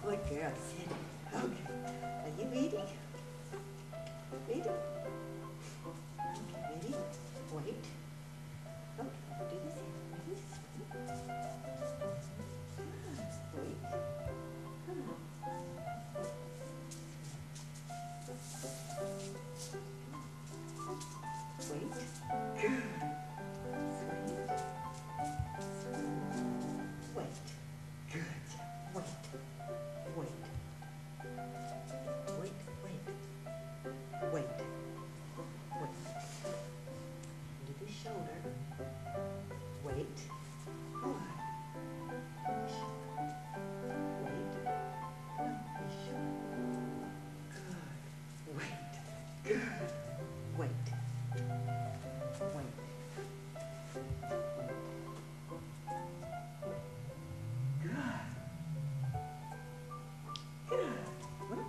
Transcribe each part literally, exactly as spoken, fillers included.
Good girl, sit. Okay. Are you ready? Ready? Okay, ready? Wait. Okay, do this here. Ready? Wait. Come on. Wait. Good. Sweet. Smooth. Wait. Good. Wait. Wait. Wait, wait. Wait. Wait. Do the shoulder. Wait. Good. Do the shoulder. Wait. No, the shoulder. Good. Wait. Good. Wait. Wait. Good. Good. What?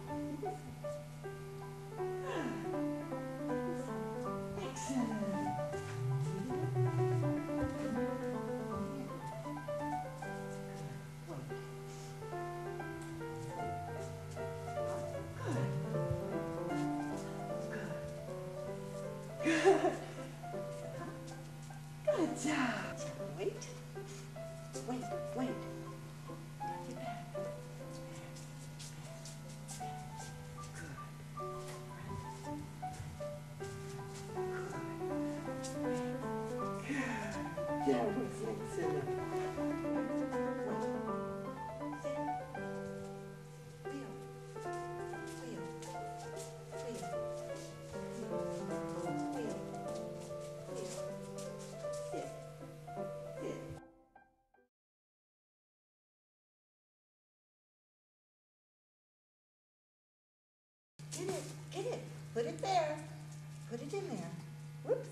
Excellent. Good. Good job. Wait. Wait, wait. Take it back. That was excellent. Wait. Sit. Wheel. Wheel. Wheel. Wheel. Wheel. Sit. Sit. Get it. Get it. Put it there. Put it in there. Whoops.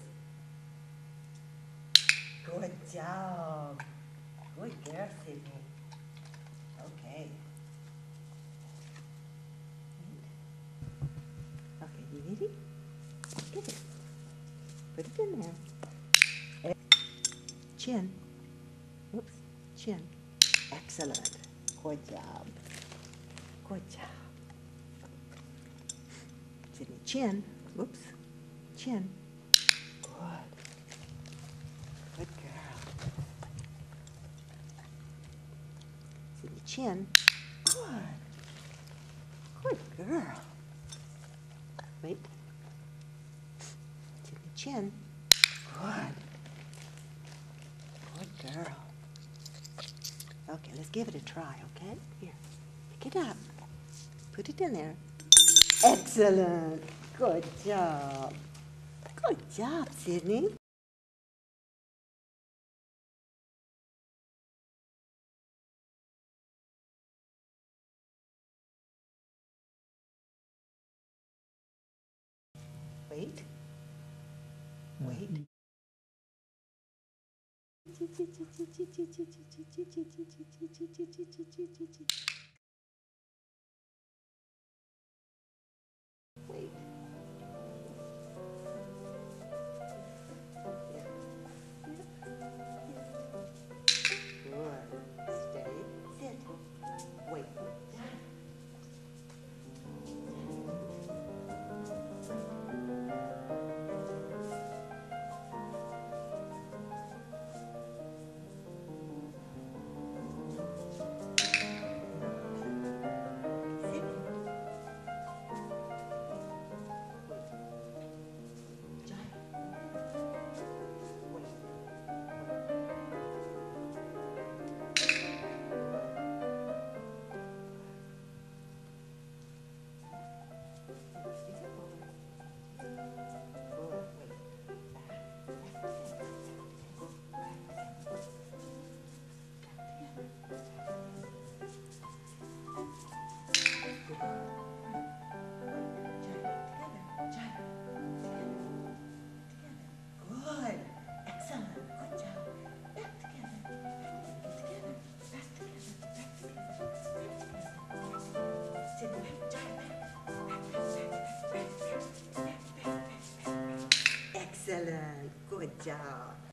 Good job. Good girl, Sydney. Okay. Okay, you ready? Get it. Put it in there. Chin. Oops. Chin. Excellent. Good job. Good job. Sydney, chin. Oops. Chin. Good. Good girl. Sydney, chin. Good. Good girl. Wait. Sydney, chin. Good. Good girl. Okay, let's give it a try, okay? Here. Pick it up. Put it in there. Excellent. Good job. Good job, Sydney. Wait. Wait. Wait. Good. Steady. Sit. Wait. Excellent. Good job.